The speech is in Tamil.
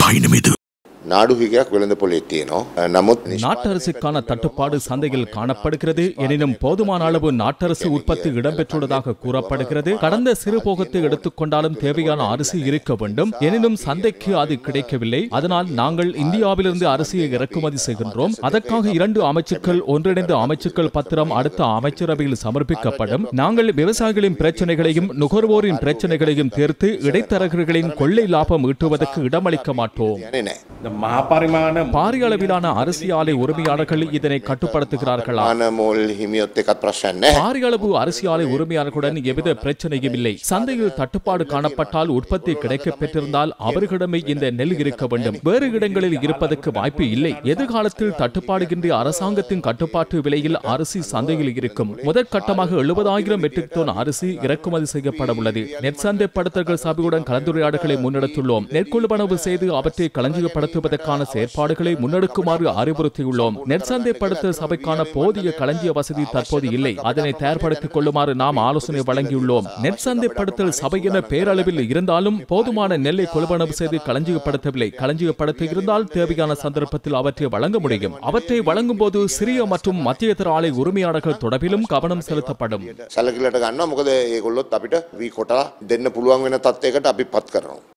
நாடு හිගයක් වෙළඳපොලේ තියෙනවා. නමුත් நாட்டரசுக்கான தட்டுப்பாடு சந்தையில் காணப்படுகிறது. எனினும் போதுமான அளவு நாட்டரசு உற்பத்தி இடம்பெற்றுள்ளதாக கூறப்படுகிறது. கடந்த சிறு போகத்தை எடுத்துக்கொண்டாலும் தேவையான அரிசி இருக்க வேண்டும். எனினும் சந்தைக்கு அது கிடைக்கவில்லை. அதனால் நாங்கள் இந்தியாவிலிருந்து அரிசியை இறக்குமதி செய்கின்றோம். அதற்காக 2 அமைச்சர்கள் ஒன்றிணைந்த அமைச்சர்கள் பத்திரம் அடுத்த அமைச்சரவையில் சமர்ப்பிக்கப்படும். நாங்கள் விவசாயிகளின் பிரச்சனைகளையும் நுகர்வோரின் பிரச்சனைகளையும் தீர்த்து இடைத்தரகர்களின் கொள்ளை லாபம் ஈட்டுவதற்கு இடமளிக்க மாட்டோம். பாரிய அளவிலான அரிசி ஆலை உரிமையாளர்கள் இதனை கட்டுப்படுத்துகிறார்களா? பாரிய அளவு அரிசி ஆலை உரிமையாளர்களுடன் எவ்வித பிரச்சனையும் இல்லை. சந்தையில் தட்டுப்பாடு காணப்பட்டால் உற்பத்தி கிடைக்கப் பெற்றிருந்தால் அவர்களிடமே இந்த நெல் இருக்க வேண்டும். வேறு இடங்களில் இருப்பதற்கு வாய்ப்பு இல்லை. எதிர்காலத்தில் தட்டுப்பாடுகின்ற அரசாங்கத்தின் கட்டுப்பாட்டு விலையில் அரிசி சந்தையில் இருக்கும். முதற்கட்டமாக 70,000 மெட்ரிக் டன் அரிசி இறக்குமதி செய்யப்பட உள்ளது. நெற்சந்தைப்படுத்தல்கள் சபையுடன் கலந்துரையாடல்களை முன்னெடுத்துள்ளோம். நெற்கொள்வனவு செய்து அவற்றை களஞ்சியப்படுத்துவதற்கான செயற்பாடுகளை முன்னெடுக்குமாறு அறிவுறுத்தியுள்ளோம். நெற்சந்தைப்படுத்தல் சபைக்கான போதிய களஞ்சிய வசதி தற்போது இல்லை. அதனை தயார்படுத்திக் கொள்ளுமாறு நாம் ஆலோசனை வழங்கியுள்ளோம். நெற்சந்தைப்படுத்தல் சபை என பேரளவில் இருந்தாலும் போதுமான நெல்லை கொள்வனவு செய்து களஞ்சியப்படுத்தவில்லை. களஞ்சியப்படுத்த இருந்தால் தேவையான சந்தர்ப்பத்தில் அவற்றை வழங்க முடியும். அவற்றை வழங்கும் போது சிறிய மற்றும் மத்தியதர ஆலை உரிமையாளர்கள் தொடர்பிலும் கவனம் செலுத்தப்படும். සැලකිලිට ගන්නවා. මොකද ඒගොල්ලොත් අපිට වී කොටලා දෙන්න පුළුවන් වෙන තත්යකට අපි පත් කරනවා.